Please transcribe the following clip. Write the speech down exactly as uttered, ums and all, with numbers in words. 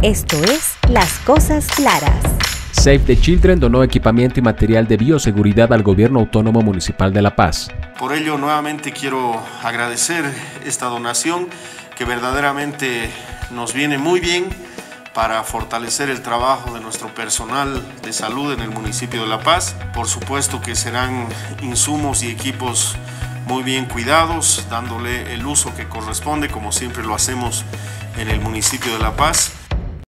Esto es Las Cosas Claras. Save the Children donó equipamiento y material de bioseguridad al Gobierno Autónomo Municipal de La Paz. Por ello, nuevamente quiero agradecer esta donación que verdaderamente nos viene muy bien para fortalecer el trabajo de nuestro personal de salud en el municipio de La Paz. Por supuesto que serán insumos y equipos muy bien cuidados, dándole el uso que corresponde, como siempre lo hacemos en el municipio de La Paz.